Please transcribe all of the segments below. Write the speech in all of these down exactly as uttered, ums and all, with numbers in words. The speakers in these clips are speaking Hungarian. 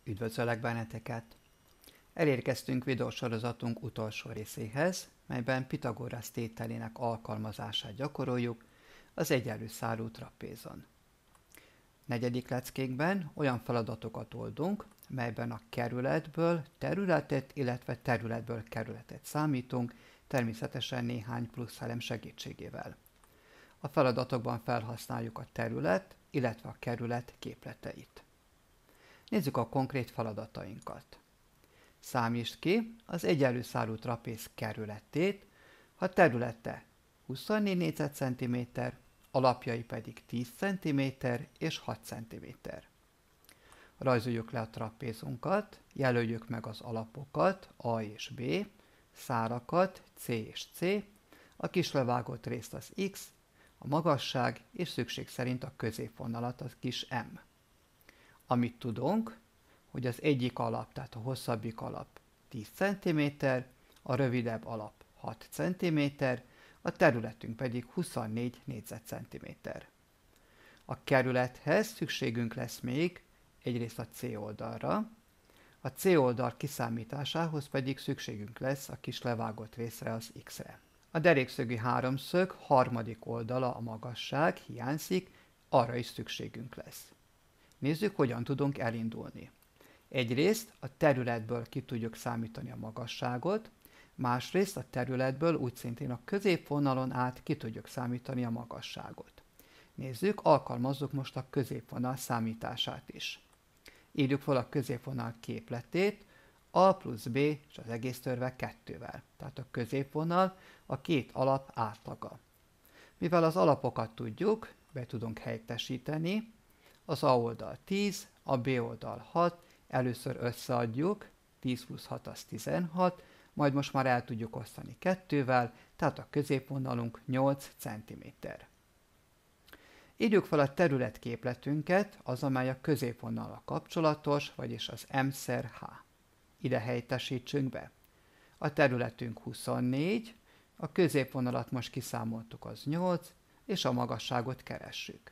Üdvözöllek benneteket! Elérkeztünk videósorozatunk utolsó részéhez, melyben Pitagorasz tételének alkalmazását gyakoroljuk az egyenlő szárú trapézon. Negyedik leckénkben olyan feladatokat oldunk, melyben a kerületből területet, illetve területből kerületet számítunk, természetesen néhány plusz elem segítségével. A feladatokban felhasználjuk a terület, illetve a kerület képleteit. Nézzük a konkrét feladatainkat. Számítsd ki az egyenlő szárú trapéz kerületét, ha területe huszonnégy négyzetcentiméter, alapjai pedig tíz centiméter és hat centiméter. Rajzoljuk le a trapézunkat, jelöljük meg az alapokat A és B, szárakat C és C, a kis levágott részt az X, a magasság és szükség szerint a középvonalat az kis M. Amit tudunk, hogy az egyik alap, tehát a hosszabbik alap tíz centiméter, a rövidebb alap hat centiméter, a területünk pedig huszonnégy négyzetcentiméter. A kerülethez szükségünk lesz még egyrészt a C oldalra, a C oldal kiszámításához pedig szükségünk lesz a kis levágott részre, az X-re. A derékszögű háromszög harmadik oldala, a magasság hiányzik, arra is szükségünk lesz. Nézzük, hogyan tudunk elindulni. Egyrészt a területből ki tudjuk számítani a magasságot, másrészt a területből úgy szintén a középvonalon át ki tudjuk számítani a magasságot. Nézzük, alkalmazzuk most a középvonal számítását is. Írjuk fel a középvonal képletét A plusz B és az egész törve kettővel, tehát a középvonal a két alap átlaga. Mivel az alapokat tudjuk, be tudunk helyettesíteni, az A oldal tíz, a B oldal hat, először összeadjuk, tíz plusz hat az tizenhat, majd most már el tudjuk osztani kettővel, tehát a középvonalunk nyolc centiméter. Írjuk fel a területképletünket, az amely a középvonallal kapcsolatos, vagyis az M szer H. Ide helyettesítsünk be. A területünk huszonnégy, a középvonalat most kiszámoltuk, az nyolc, és a magasságot keressük.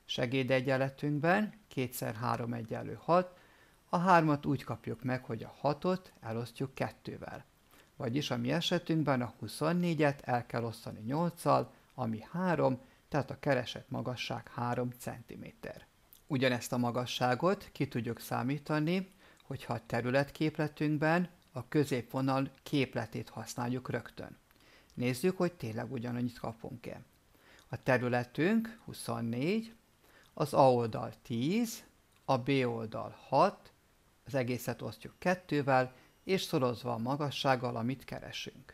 Segédegyenletünkben kétszer három egyenlő hat, a hármat úgy kapjuk meg, hogy a hatot elosztjuk kettővel. Vagyis a mi esetünkben a huszonnégyet el kell osztani nyolccal, ami három, tehát a keresett magasság három centiméter. Ugyanezt a magasságot ki tudjuk számítani, hogyha a területképletünkben a középvonal képletét használjuk rögtön. Nézzük, hogy tényleg ugyanannyit kapunk-e. A területünk huszonnégy, az A oldal tíz, a B oldal hat, az egészet osztjuk kettővel, és szorozva a magassággal, amit keresünk.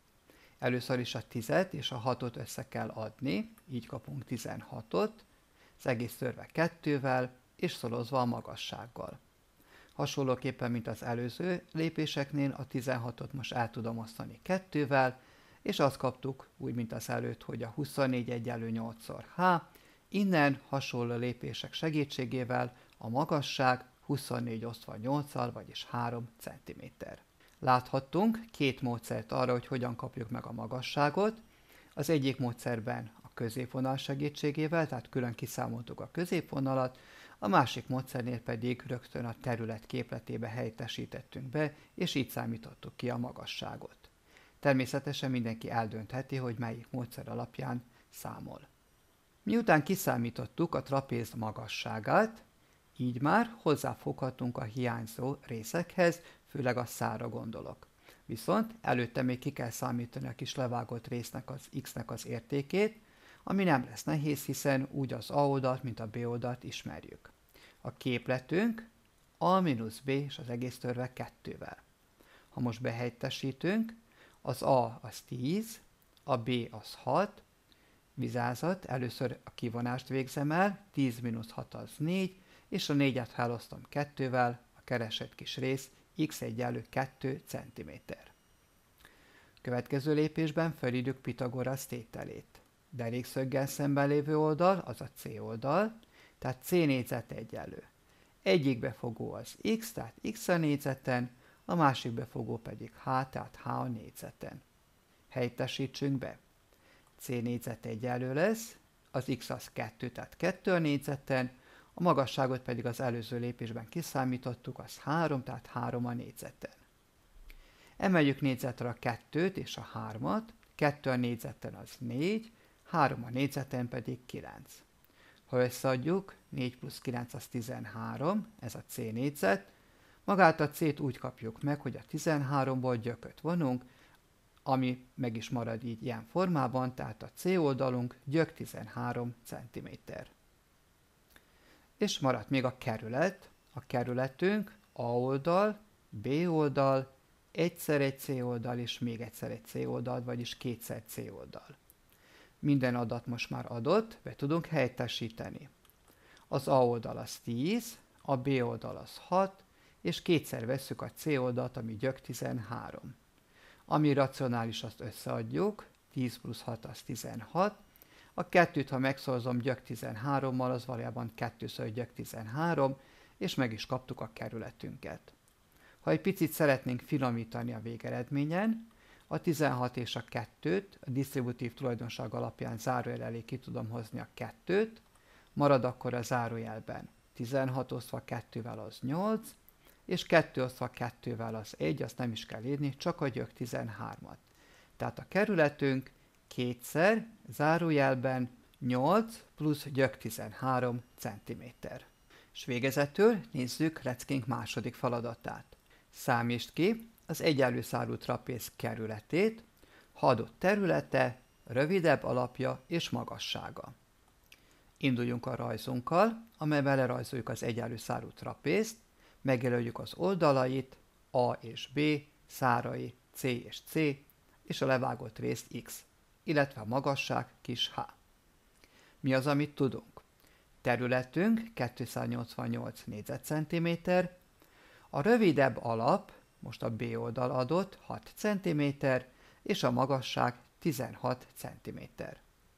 Először is a tízet és a hatot össze kell adni, így kapunk tizenhatot, az egész törve kettővel, és szorozva a magassággal. Hasonlóképpen, mint az előző lépéseknél, a tizenhatot most el tudom osztani kettővel, és azt kaptuk, úgy mint az előtt, hogy a huszonnégy egyenlő nyolcszor H, innen hasonló lépések segítségével a magasság huszonnégy osztva nyolccal, vagyis három centiméter. Láthattunk két módszert arra, hogy hogyan kapjuk meg a magasságot. Az egyik módszerben a középvonal segítségével, tehát külön kiszámoltuk a középvonalat, a másik módszernél pedig rögtön a terület képletébe helyettesítettünk be, és így számítottuk ki a magasságot. Természetesen mindenki eldöntheti, hogy melyik módszer alapján számol. Miután kiszámítottuk a trapéz magasságát, így már hozzáfoghatunk a hiányzó részekhez, főleg a szárra gondolok. Viszont előtte még ki kell számítani a kis levágott résznek, az X-nek az értékét, ami nem lesz nehéz, hiszen úgy az A oldalt, mint a B oldalt ismerjük. A képletünk A mínusz B és az egész törve kettővel. Ha most behelyettesítünk, az A az tíz, a B az hat, vigyázat, először a kivonást végzem el, tíz mínusz hat az négy, és a négyet elosztom kettővel, a keresett kis rész X egyenlő kettő centiméter. Következő lépésben felírjuk Pitagorasz tételét. Derékszöggel szemben lévő oldal, az a C oldal, tehát C négyzet egyenlő. Egyik befogó az X, tehát X a négyzeten, a másik befogó pedig H, tehát H a négyzeten. Helyettesítsünk be. C négyzet egyenlő lesz, az X az kettő, tehát kettő a négyzeten, a a magasságot pedig az előző lépésben kiszámítottuk, az három, tehát három a négyzeten. Emeljük négyzetre a kettőt és a hármat, kettő a négyzeten az négy, három a négyzeten pedig kilenc. Ha összeadjuk, négy plusz kilenc az tizenhárom, ez a C négyzet, magát a C-t úgy kapjuk meg, hogy a tizenháromból gyököt vonunk, ami meg is marad így ilyen formában, tehát a C oldalunk gyök tizenhárom centiméter. És maradt még a kerület, a kerületünk A oldal, B oldal, egyszer egy C oldal és még egyszer egy C oldal, vagyis kétszer C oldal. Minden adat most már adott, be tudunk helyettesíteni. Az A oldal az tíz, a B oldal az hat, és kétszer vesszük a C oldalt, ami gyök tizenhárom. Ami racionális, azt összeadjuk, tíz plusz hat az tizenhat, a kettőt, ha megszorzom gyök tizenhárommal, az valójában kettőször gyök tizenhárom, és meg is kaptuk a kerületünket. Ha egy picit szeretnénk finomítani a végeredményen, a tizenhat és a kettőt a disztributív tulajdonság alapján zárójel elé ki tudom hozni a kettőt, marad akkor a zárójelben tizenhat osztva kettővel az nyolc, és kettő osztva kettővel az egy, azt nem is kell írni, csak a gyök tizenhármat. Tehát a kerületünk kétszer, zárójelben nyolc plusz gyök tizenhárom centiméter. És végezetül nézzük leckénk második feladatát. Számítsd ki az egyenlő szárú trapéz kerületét, ha adott területe, rövidebb alapja és magassága. Induljunk a rajzunkkal, amelyben lerajzoljuk az egyenlő szárú trapézt, megjelöljük az oldalait, A és B, szárai C és C, és a levágott részt X, illetve a magasság kis h. Mi az, amit tudunk? Területünk kétszáznyolcvannyolc négyzetcentiméter, a rövidebb alap, most a B oldal adott, hat centiméter, és a magasság tizenhat centiméter.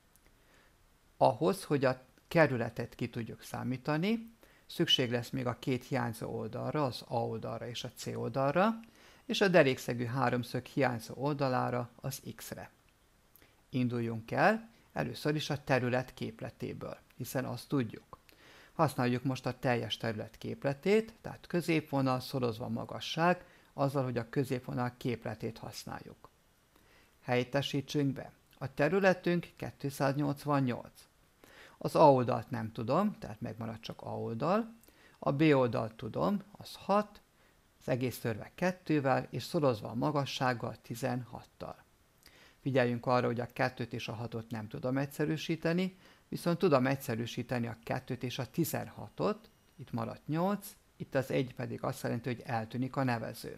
Ahhoz, hogy a kerületet ki tudjuk számítani, szükség lesz még a két hiányzó oldalra, az A oldalra és a C oldalra, és a derékszögű háromszög hiányzó oldalára, az X-re. Induljunk el először is a terület képletéből, hiszen azt tudjuk. Használjuk most a teljes terület képletét, tehát középvonal szorozva magasság, azzal, hogy a középvonal képletét használjuk. Helyettesítsünk be. A területünk kétszáznyolcvannyolc. Az A oldalt nem tudom, tehát megmarad csak A oldal. A B oldalt tudom, az hat, az egész törve kettővel, és szorozva a magassággal tizenhattal. Figyeljünk arra, hogy a kettőt és a hatot nem tudom egyszerűsíteni, viszont tudom egyszerűsíteni a kettőt és a tizenhatot, itt maradt nyolc, itt az egy pedig azt jelenti, hogy eltűnik a nevező.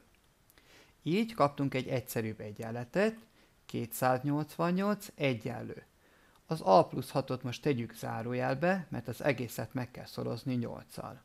Így kaptunk egy egyszerűbb egyenletet, kétszáznyolcvannyolc egyenlő. Az A plusz hatot most tegyük zárójelbe, mert az egészet meg kell szorozni nyolccal.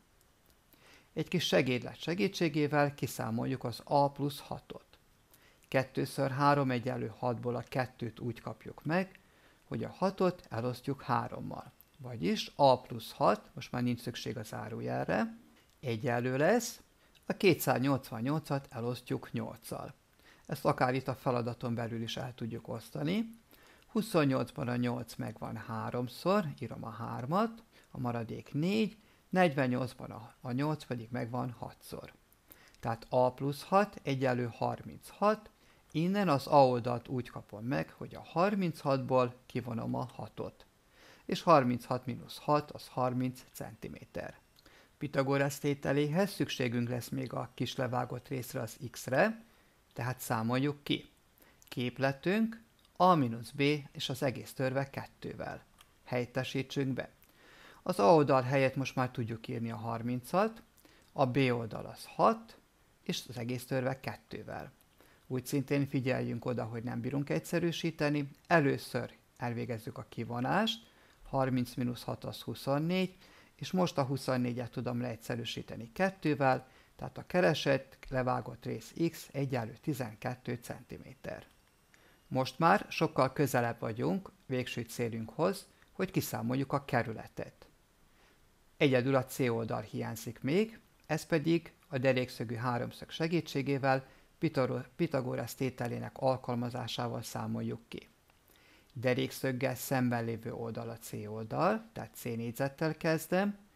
Egy kis segédlet segítségével kiszámoljuk az A plusz hatot. kettőször három egyenlő hatból a kettőt úgy kapjuk meg, hogy a hatot elosztjuk hárommal. Vagyis A plusz hat, most már nincs szükség a zárójelre, egyenlő lesz, a kétszáznyolcvannyolcat elosztjuk nyolccal. Ezt akár itt a feladaton belül is el tudjuk osztani. huszonnyolcban a nyolc megvan háromszor, írom a hármat, a maradék négy, negyvennyolcban a, a nyolc pedig megvan hatszor. Tehát A plusz hat egyenlő harminchat, innen az A oldalt úgy kapom meg, hogy a harminchatból kivonom a hatot. És harminchat mínusz hat az harminc centiméter. Pitagorasz tételéhez szükségünk lesz még a kis levágott részre, az X-re, tehát számoljuk ki. Képletünk A mínusz B és az egész törve kettővel. Helyettesítsünk be. Az A oldal helyett most már tudjuk írni a harmincat, a B oldal az hat, és az egész törve kettővel. Úgy szintén figyeljünk oda, hogy nem bírunk egyszerűsíteni. Először elvégezzük a kivonást, harminc mínusz hat az huszonnégy, és most a huszonnégyet tudom leegyszerűsíteni kettővel, tehát a keresett levágott rész X egyenlő tizenkettő centiméter. Most már sokkal közelebb vagyunk végső célunkhoz, hogy kiszámoljuk a kerületet. Egyedül a C oldal hiányzik még, ez pedig a derékszögű háromszög segítségével Pitagorasz tételének alkalmazásával számoljuk ki. Derékszöggel szemben lévő oldal a C oldal, tehát C négyzettel kezdem,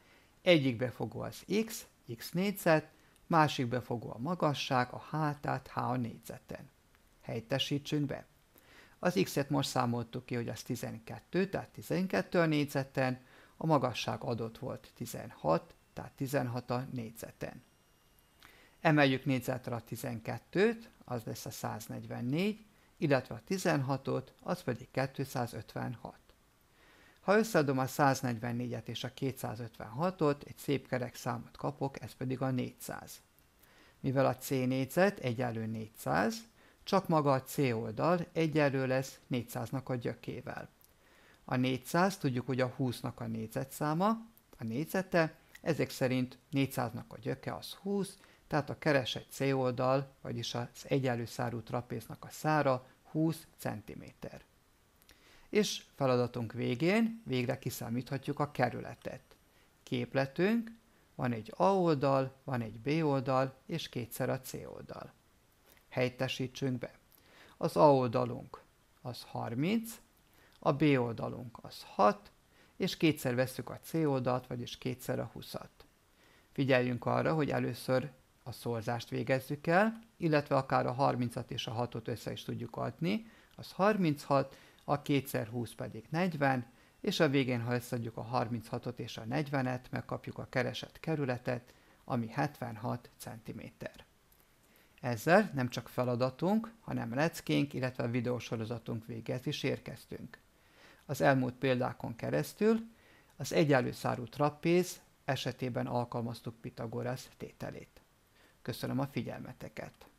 Egyik befogó az x, x négyzet, másik befogó a magasság, a h, tehát h a négyzeten. Helyettesítsünk be. Az x-et most számoltuk ki, hogy az tizenkettő, tehát tizenkettő a négyzeten, a magasság adott volt tizenhat, tehát tizenhat a négyzeten. Emeljük négyzetre a tizenkettőt, az lesz a száznegyvennégy, illetve a tizenhatot, az pedig kétszázötvenhat. Ha összeadom a száznegyvennégyet és a kétszázötvenhatot, egy szép kerek számot kapok, ez pedig a négyszáz. Mivel a C négyzet egyenlő négyszáz, csak maga a C oldal egyenlő lesz négyszáznak a gyökével. A négyszáz tudjuk, hogy a húsznak a négyzetszáma, a négyzete, ezek szerint négyszáznak a gyöke az húsz, tehát a keresett C oldal, vagyis az egyenlő szárú trapéznak a szára húsz centiméter. És feladatunk végén végre kiszámíthatjuk a kerületet. Képletünk, van egy A oldal, van egy B oldal, és kétszer a C oldal. Helyettesítsünk be. Az A oldalunk az harminc, a B oldalunk az hat, és kétszer vesszük a C oldalt, vagyis kétszer a húszat. Figyeljünk arra, hogy először a szorzást végezzük el, illetve akár a harmincat és a hatot össze is tudjuk adni, az harminchat, a kétszer húsz pedig negyven, és a végén, ha összeadjuk a harminchatot és a negyvenet, megkapjuk a keresett kerületet, ami hetvenhat centiméter. Ezzel nem csak feladatunk, hanem leckénk, illetve a videósorozatunk végéhez is érkeztünk. Az elmúlt példákon keresztül az egyenlő szárú trapéz esetében alkalmaztuk Pitagorasz tételét. Köszönöm a figyelmeteket!